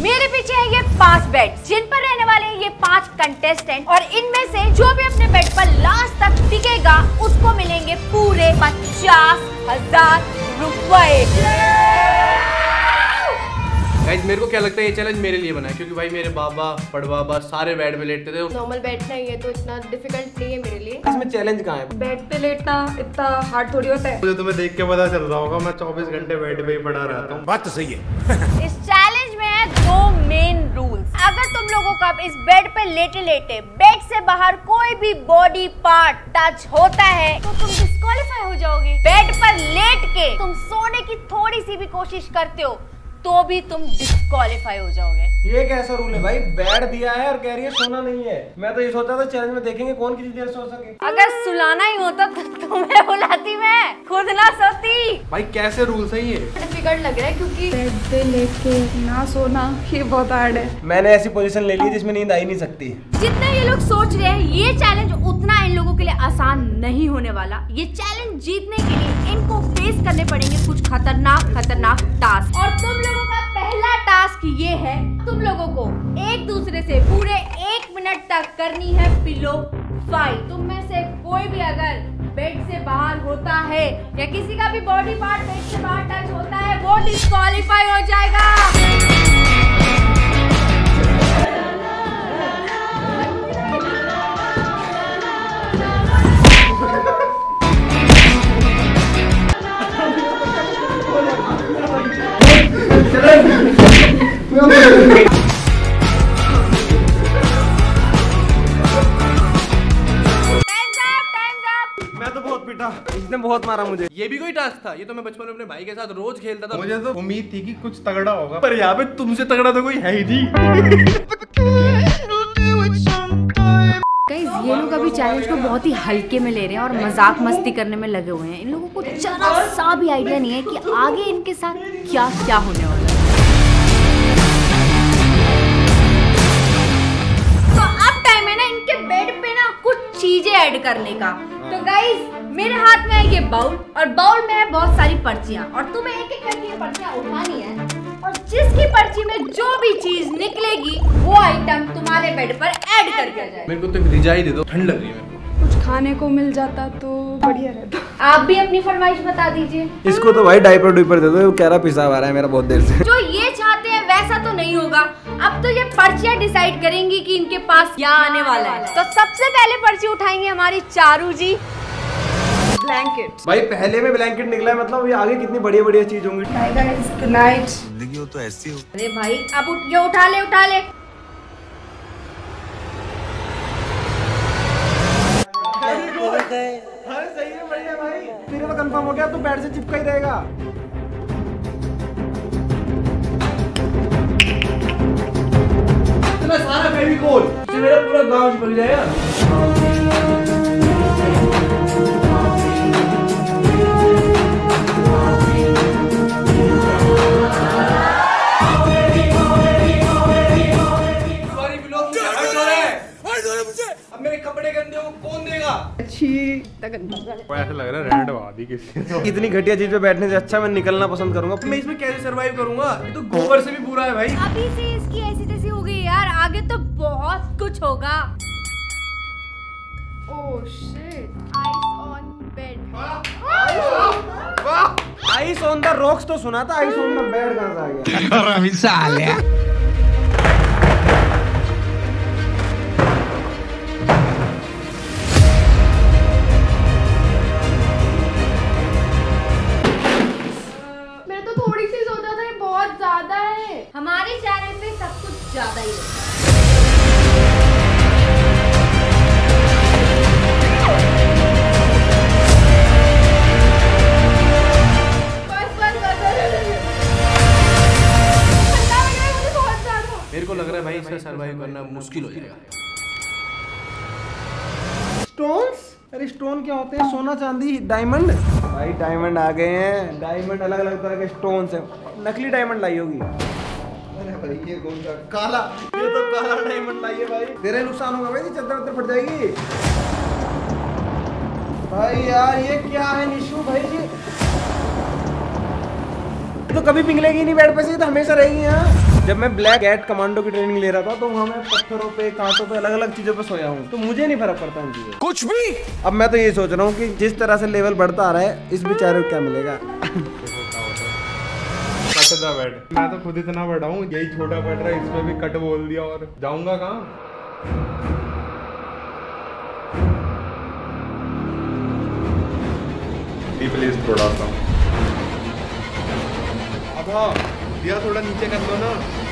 मेरे पीछे है ये 5 बेड जिन पर रहने वाले हैं ये 5 कंटेस्टेंट और इनमें से जो भी अपने बेड पर लास्ट तक टिकेगा उसको मिलेंगे पूरे 50,000 रुपए। गाइस मेरे को क्या लगता है ये चैलेंज मेरे लिए बना है क्योंकि भाई मेरे बाबा बड़बाबा सारे बेड पे लेटते थे। नॉर्मल बैठना ही है तो इतना डिफिकल्ट नहीं है मेरे लिए। इसमें चैलेंज कहाँ है? बेड पे लेटना इतना हार्ड थोड़ी होता है। मुझे तुम्हें देख के पता चल रहा होगा मैं 24 घंटे बेड पे ही पड़ा रहता हूँ। बात तो सही है। इस चैलेंज में है 2 मेन रूल्स। अगर तुम लोगों का इस बेड पे लेटे लेटे बेड से बाहर कोई भी बॉडी पार्ट टच होता है तो तुम डिस्क्वालीफाई हो जाओगे। बेड पर लेट के तुम सोने की थोड़ी सी भी कोशिश करते हो तो भी तुम डिस्क्वालीफाई हो जाओगे। ये कैसा रूल है भाई? बेड दिया है और कह रही है सोना नहीं है। मैं तो ये सोचा था चैलेंज में देखेंगे कौन कितनी देर सो सके। अगर सुलाना ही होता तो तुम्हें बुलाती, मैं खुद ना सोती। भाई कैसे रूल सही है? डिफिकल्ट लग रहा है क्योंकि बेड पे लेके ना सोना ये बहुत हार्ड है। मैंने ऐसी पोजीशन ले ली जिसमें नींद आ ही नहीं सकती। जितना ये लोग सोच रहे हैं ये चैलेंज उतना इन लोगों के लिए आसान नहीं होने वाला। ये चैलेंज जीतने के लिए इनको फेस करने पड़ेंगे कुछ खतरनाक टास्क और तुम लोगों का पहला टास्क ये है तुम लोगों को एक दूसरे से पूरे 1 मिनट तक करनी है पिलो फाइट। तुम में से कोई भी अगर बेड से बाहर होता है या किसी का भी बॉडी पार्ट बेड से बाहर टच होता है वो डिस्क्वालीफाई हो जाएगा। मैं तो बहुत पीटा, इसने बहुत मारा मुझे। ये भी कोई टास्क था? ये तो मैं बचपन में अपने भाई के साथ रोज खेलता था। मुझे तो उम्मीद थी कि कुछ तगड़ा होगा पर यहाँ पे तुमसे तगड़ा तो कोई है ही नहीं। गाइस ये लोग अभी चैलेंज को बहुत ही हल्के में ले रहे हैं और मजाक मस्ती करने में लगे हुए हैं। इन लोगों को जरा सा भी आइडिया नहीं है कि आगे इनके साथ क्या क्या होने वाला है। तो अब टाइम है ना इनके बेड पे ना कुछ चीजें ऐड करने का। तो गाइस मेरे हाथ में है ये बाउल और बाउल में है बहुत सारी पर्चियां और तुम्हें एक एक करके ये पर्चियां उठानी है और जिसकी पर्ची में जो भी चीज निकलेगी वो आइटम तुम्हारे बेड पर ऐड करके आ जाए। मेरे को तो रिजाई दे दो, ठंड लग रही है मेरे को। कुछ खाने को मिल जाता तो बढ़िया रहता। आप भी अपनी फरमाइश बता दीजिए। इसको तो भाई डाइपर डुइपर दे दो, कह रहा पिसा आ रहा है मेरा बहुत देर से। जो ये चाहते हैं वैसा तो नहीं होगा। अब तो ये पर्चियां डिसाइड करेंगी कि इनके पास क्या आने वाला है। तो सबसे पहले पर्ची उठाएंगे हमारी चारू जी। ब्लैंकेट। भाई पहले में ब्लैंकेट निकला है मतलब ये आगे कितनी बढ़िया बढ़िया चीज होंगी। Bye guys, good night. जिंदगी हो तो ऐसी हो। अरे भाई अब ये उठा ले उठा ले। हाँ सही है, बढ़िया भाई। तेरे तो कंफर्म हो गया, तू बेड से चिपका ही रहेगा। इतना सारा फेविकोल इससे मेरा पूरा गांव चिपक जाएगा। अब मेरे कपड़े गंदे हो कौन देगा? अच्छी ऐसा लग रहा है रेंट दबा दी किसी। इतनी घटिया चीज पे बैठने से अच्छा मैं निकलना पसंद करूंगा। मैं इसमें कैसे सरवाइव करूंगा? ये तो गोबर से भी बुरा है भाई। अभी से इसकी ऐसी तैसी हो गई यार, आगे तो बहुत कुछ होगा। Oh shit, ice on bed. Ice on the rocks तो सुना था, आइस ऑन द बेड कहां से आ गया? मैंने तो थोड़ी सी सोचा था, ये बहुत ज्यादा है। हमारे चैनल पे सब कुछ ज्यादा ही है। मेरे को लग रहा है भाई इसका सरवाइव करना मुश्किल हो जाएगा। स्टोन्स? अरे स्टोन क्या होते हैं? सोना चांदी डायमंड? भाई डायमंड आ गए हैं। डायमंड अलग अलग तरह के स्टोन्स हैं। नकली डायमंड लाई होगी। अरे भाई ये कौन सा काला? ये तो काला डायमंड लाई है भाई। तेरा नुकसान होगा भाई, चद्दर वद्दर फट जाएगी। भाई यार ये क्या है निशु भाई जी? तो कभी पिघलेगी नहीं बेड पे से, तो हमेशा रहेगी यहाँ। जब मैं ब्लैक कैट कमांडो की ट्रेनिंग ले रहा था तो वहाँ मैं पत्थरों पे, कांटों पे, अलग अलग चीजों पे सोया हूँ, तो मुझे नहीं फर्क पड़ता इन चीजों कुछ भी। अब मैं तो ये सोच रहा हूँ कि जिस तरह से लेवल बढ़ता आ रहा है इस बेचारे को क्या मिलेगा। Cut the bed. मैं तो खुद इतना बड़ा हूँ, यही छोटा बेड रहा है, इसमें भी कट बोल दिया और जाऊंगा कहाँ? प्लीज थोड़ा सा अब दिया थोड़ा नीचे कर दो ना।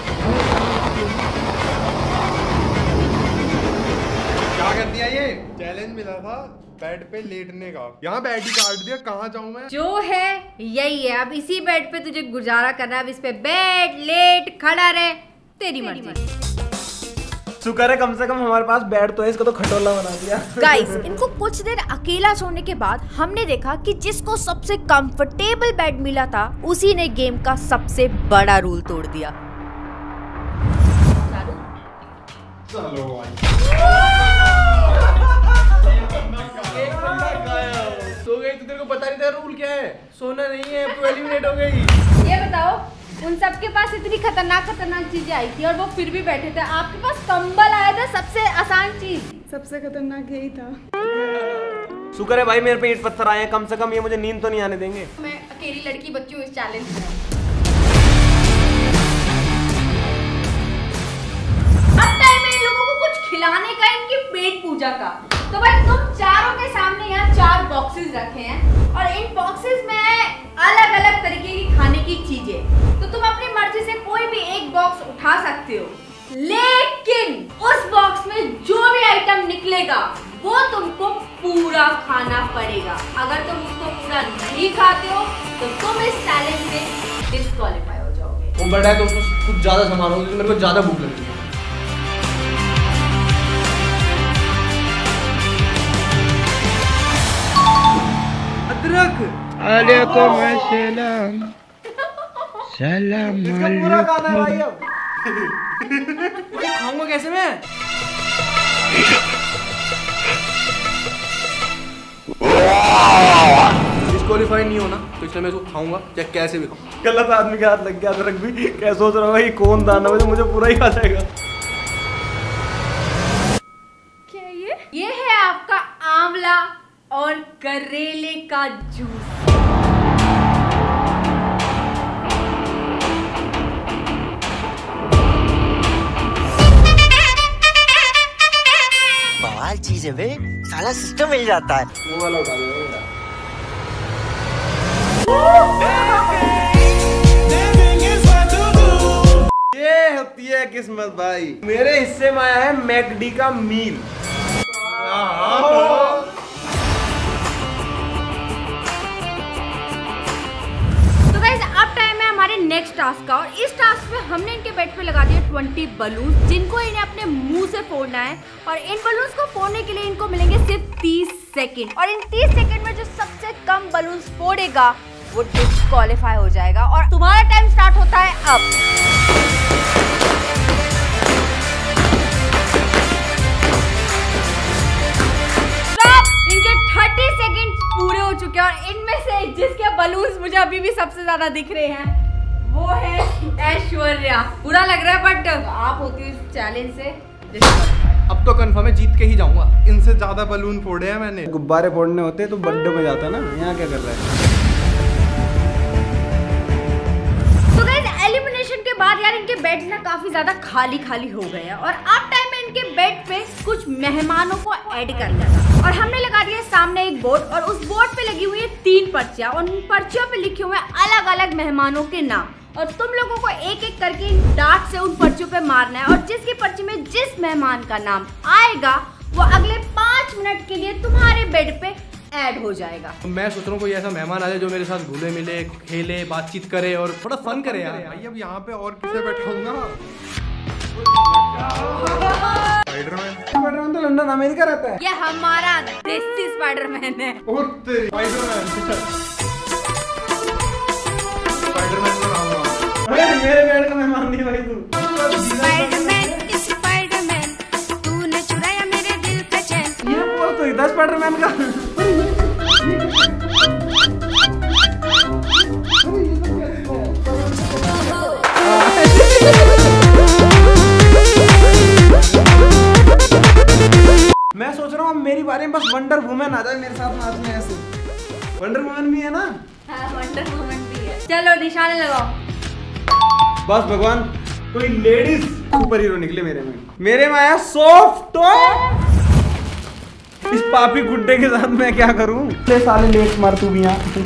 क्या कर दिया ये? चैलेंज मिला था बेड पे लेटने का, यहाँ बेड ही काट दिया, कहाँ जाऊँ मैं? जो है यही है, अब इसी बेड पे तुझे गुजारा करना है। अब इस पे बैठ लेट खड़ा रहे, तेरी मर्जी। शुक्र है कम से कम हमारे पास बेड तो है, इसको तो खटोला बना दिया। गाइस, इनको कुछ देर अकेला सोने के बाद हमने देखा कि जिसको सबसे कंफर्टेबल बेड मिला था उसी ने गेम का सबसे बड़ा रूल तोड़ दिया। चलो भाई। सो गई तो तेरे को पता नहीं था रूल क्या है? सोना नहीं है, तू एलिमिनेट हो गई। ये बताओ, उन सबके पास इतनी खतरनाक चीजें आई थी और वो फिर भी बैठे थे। आपके पास कंबल आया था, सबसे आसान चीज। सबसे खतरनाक यही था। शुक्र है भाई मेरे पे ईंट पत्थर आए हैं, कम से कम ये मुझे नींद तो नहीं आने देंगे। मैं अकेली लड़की बच्ची हूँ इस चैलेंज में। अब टाइम है इन लोगों को कुछ खिलाने का, इनकी पेट पूजा का। तो भाई तुम चारों के सामने यहाँ 4 बॉक्सेस रखे हैं और इन बॉक्सेस में अलग अलग तरीके की खाने की चीजें। तो तुम अपनी मर्जी से कोई भी एक बॉक्स उठा सकते हो, लेकिन उस बॉक्स में जो भी आइटम निकलेगा वो तुमको पूरा खाना पड़ेगा। अगर तुम उसको पूरा नहीं खाते हो तो तुम इस चैलेंज से डिस्क्वालीफाई हो जाओगे। वो बड़ा है तो उसको कुछ ज्यादा सामान होगा, मेरे को ज्यादा भूख लगी है। अदरक अलैकुम अस्सलाम सलाम इसका पूरा खाना है भाई। अब खाऊंगा कैसे मैं? डिस्क्वालीफाई नहीं होना तो इसलिए मैं इसको खाऊंगा, चाहे कैसे भी खाऊं। गलत आदमी के हाथ लग गया अदरक भी। क्या सोच रहा हूँ भाई कौन दाना मुझे पूरा ही खा जाएगा। क्या ये है आपका आंवला और करेले का जूस। बवाल चीज है बे, साला सिस्टम मिल जाता है। वो वाला उठा दे। ये होती है किस्मत भाई। मेरे हिस्से में आया है मैकडी का मील। तो गाइस, अब टाइम है हमारे नेक्स्ट टास्क का और इस टास्क में हमने इनके बेड पे लगा दिया 20 बलून, जिनको इन्हें अपने मुंह से फोड़ना है। और इन बलून्स को फोड़ने के लिए इनको मिलेंगे सिर्फ 30 सेकंड और इन 30 सेकंड में जो सबसे कम बलून्स फोड़ेगा वो डिस्क्वालीफाई हो जाएगा। और तुम्हारा टाइम स्टार्ट होता है अब। इनके 30 सेकंड पूरे हो चुके हैं और इनमें से जिसके बलून्स मुझे अभी भी सबसे ज्यादा दिख रहे हैं वो है ऐश्वर्या। बुरा लग रहा है बट आप होती इस चैलेंज से डिस्क्वालीफाई। अब तो कंफर्म है, जीत के ही जाऊंगा। इनसे ज्यादा बलून फोड़े हैं मैंने। गुब्बारे फोड़ने होते तो बर्थडे में जाता ना, यहाँ क्या कर रहा है? तो गाइस, एलिमिनेशन के बाद यार इनके बेड्स ना काफी ज्यादा खाली खाली हो गए हैं और अब टाइम है इनके बेड पे कुछ मेहमानों को ऐड करना था। और हमने लगा दिया सामने एक बोर्ड और उस बोर्ड पे लगी हुई है 3 पर्चियां और उन पर्चियों पे लिखे हुए हैं अलग अलग मेहमानों के नाम और तुम लोगों को एक एक करके डार्ट से उन पर्चियों पे मारना है और जिसकी पर्ची में जिस मेहमान का नाम आएगा वो अगले 5 मिनट के लिए तुम्हारे बेड पे ऐड हो जाएगा। मैं सोच रहा हूँ कोई ऐसा मेहमान आ जाए जो मेरे साथ घुले मिले, खेले, बातचीत करे और थोड़ा फन करे यार। भाई अब यहाँ पे और किसे बैठाऊंगा? स्पाइडरमैन। स्पाइडरमैन तो लंदन अमेरिका रहता है। ये हमारा देसी स्पाइडरमैन है। और तेरी स्पाइडरमैन में रहूंगा। मेरे बेड का मेहमान नहीं भाई तू। स्पाइडरमैन स्पाइडरमैन तूने चुराया मेरे दिल का चैन। ये बोल तो इधर स्पाइडरमैन का। Oh बारे में बस वंडर वुमन आ जाए मेरे साथ नाचने ऐसे। वंडर वुमन भी है ना? हाँ, वंडर वुमन भी है। चलो निशाने लगाओ। बस भगवान कोई लेडीज सुपर हीरो निकले मेरे में आया सॉफ्ट टॉय। इस पापी गुड्डे के साथ मैं क्या करूं? ले साले लेट मार तू भी यहाँ।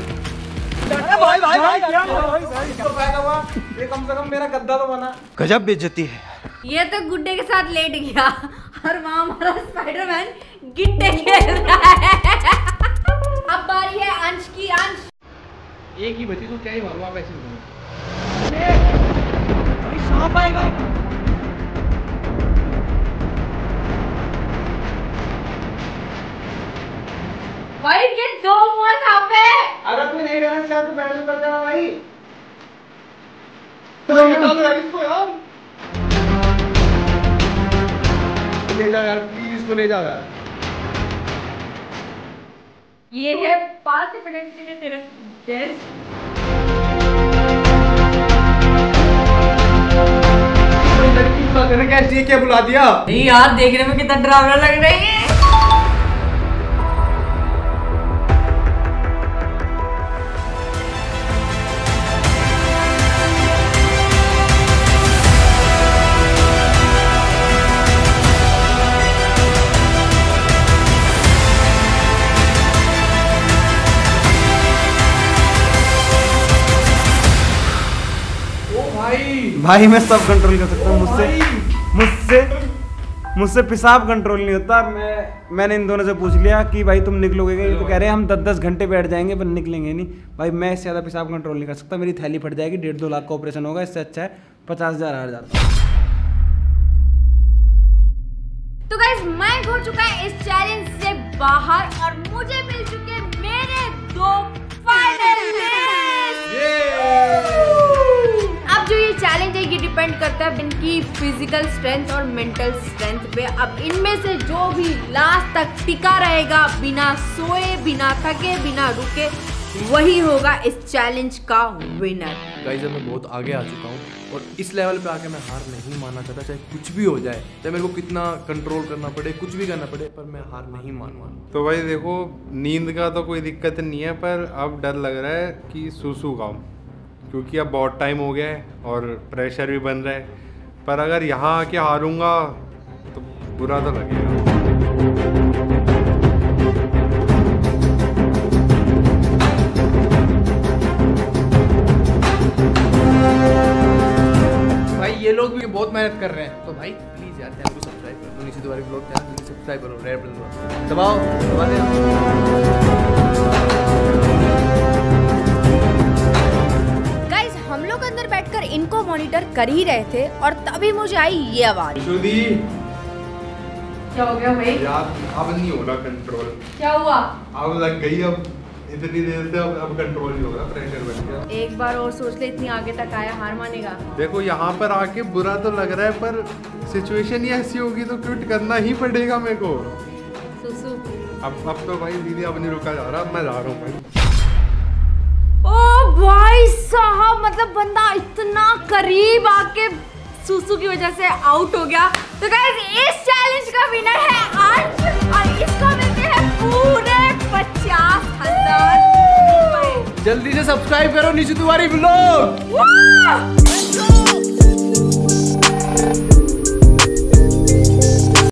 ये कम से कम मेरा गद्दा तो बना। गजब बेइज्जती है। ये तो गुड्डे के साथ लेट गया और वहाँ हमारा स्पाइडरमैन गिट्टे खेल रहा है। अब बारी है अंश की। अंश एक ही बची तो क्या ही मारूं आप ऐसे। सांप आएगा। भाई ये दो मुंह सांप है। अगर तू नहीं रहना चाहता तो बैठ कर जा भाई। इसको यार ले जा यार, प्लीज इसको ले जा यार। ये है 5 मिनट के लिए तेरा गेस्ट। क्या बुला दिया? नहीं यार, देखने में कितना डरावना लग रही है। भाई मैं सब कंट्रोल कर सकता हूँ। मुझसे पेशाब कंट्रोल नहीं होता। मैंने इन दोनों से पूछ लिया कि भाई तुम निकलोगे? ये तो कह रहे हैं हम 10-10 घंटे बैठ जाएंगे पर निकलेंगे नहीं। भाई मैं इससे ज़्यादा पेशाब कंट्रोल नहीं कर सकता। मेरी थैली फट जाएगी। 1.5-2 लाख का ऑपरेशन होगा। इससे अच्छा है 50,000 हार जाता। तो गाइस माइक हो चुका है इस चैलेंज से बाहर और मुझे मिल चुके मेरे 2 फाइनलिस्ट। अब जो ये चैलेंज है ये डिपेंड करता है इनकी फिजिकल स्ट्रेंथ और मेंटल स्ट्रेंथ पे। अब इनमें से जो भी लास्ट तक टिका रहेगा बिना सोए, बिना थके, बिना रुके, वही होगा इस चैलेंज का विनर। गाइस मैं बहुत आगे आ चुका हूँ और इस लेवल पे आके मैं हार नहीं मानना चाहता। चाहे कुछ भी हो जाए, चाहे मेरे को कितना कंट्रोल करना पड़े, कुछ भी करना पड़े, पर मैं हार नहीं मानूंगा। तो भाई देखो, नींद का तो कोई दिक्कत नहीं है, पर अब डर लग रहा है कि सूसू खाऊं, क्योंकि अब बहुत टाइम हो गया है और प्रेशर भी बन रहा है। पर अगर यहाँ आके हारूंगा तो बुरा तो लगेगा। भाई ये लोग भी बहुत मेहनत कर रहे हैं, तो भाई प्लीज यार चैनल को सब्सक्राइब कर दो। नीचे तुम्हारे ब्लॉग चैनल को सब्सक्राइब करो, रेड बटन दबाओ, दबा देना। गाइस हम लोग अंदर बैठकर इनको मॉनिटर कर ही रहे थे और तभी मुझे आई ये आवाज। क्या हो गया भाई? यार अब नहीं हो रहा कंट्रोल। क्या हुआ? अब लग गई, अब इतनी देर से अब कंट्रोल नहीं हो रहा, प्रेशर बन गया। एक बार और सोच ले, इतनी आगे तक आया, हार मानेगा? देखो यहाँ पर आके बुरा तो लग रहा है, पर सिचुएशन ही ऐसी होगी तो क्विट करना ही पड़ेगा मेरे को। सुसु अब तो भाई दीदी अब नहीं रुका जा रहा, अब मैं जा रहा हूँ भाई। ओ भाई साहब, मतलब बंदा इतना करीब आके सुसु की वजह से आउट हो गया। तो गाइस इस चैलेंज का विनर है अंश और इसको मिलते हैं पूरे 50,000 रुपए। जल्दी से सब्सक्राइब करो नीचे तुम्हारी ब्लॉग।